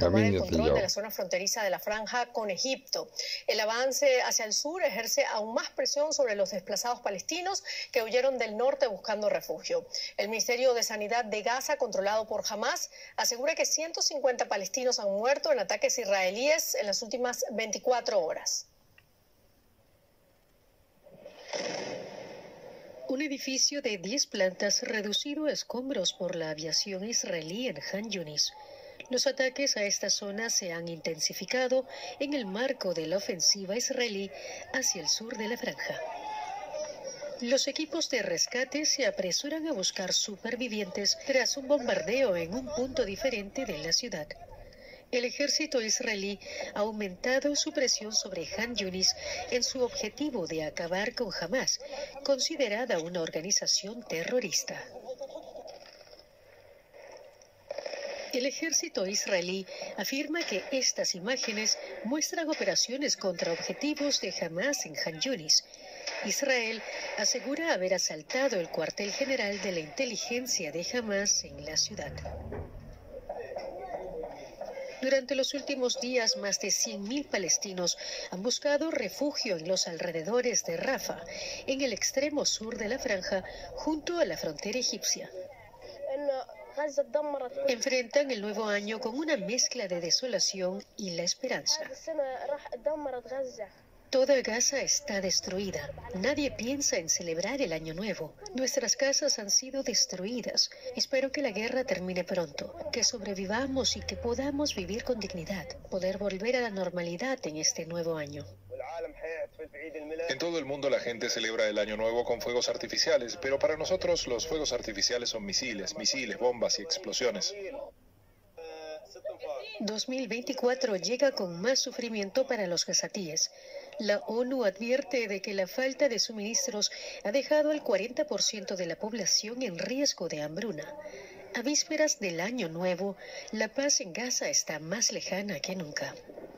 tomar el control de la zona fronteriza de la franja con Egipto. El avance hacia el sur ejerce aún más presión sobre los desplazados palestinos que huyeron del norte buscando refugio. El Ministerio de Sanidad de Gaza, controlado por Hamás, asegura que 150 palestinos han muerto en ataques israelíes en las últimas 24 horas. Un edificio de 10 plantas reducido a escombros por la aviación israelí en Han Yunis. Los ataques a esta zona se han intensificado en el marco de la ofensiva israelí hacia el sur de la franja. Los equipos de rescate se apresuran a buscar supervivientes tras un bombardeo en un punto diferente de la ciudad. El ejército israelí ha aumentado su presión sobre Han Yunis en su objetivo de acabar con Hamás, considerada una organización terrorista. El ejército israelí afirma que estas imágenes muestran operaciones contra objetivos de Hamás en Han Yunis. Israel asegura haber asaltado el cuartel general de la inteligencia de Hamás en la ciudad. Durante los últimos días, más de 100.000 palestinos han buscado refugio en los alrededores de Rafah, en el extremo sur de la franja, junto a la frontera egipcia. Enfrentan el nuevo año con una mezcla de desolación y la esperanza. Toda Gaza está destruida. Nadie piensa en celebrar el Año Nuevo. Nuestras casas han sido destruidas. Espero que la guerra termine pronto, que sobrevivamos y que podamos vivir con dignidad, poder volver a la normalidad en este nuevo año. En todo el mundo la gente celebra el Año Nuevo con fuegos artificiales, pero para nosotros los fuegos artificiales son misiles, bombas y explosiones. 2024 llega con más sufrimiento para los gazatíes. La ONU advierte de que la falta de suministros ha dejado al 40% de la población en riesgo de hambruna. A vísperas del Año Nuevo, la paz en Gaza está más lejana que nunca.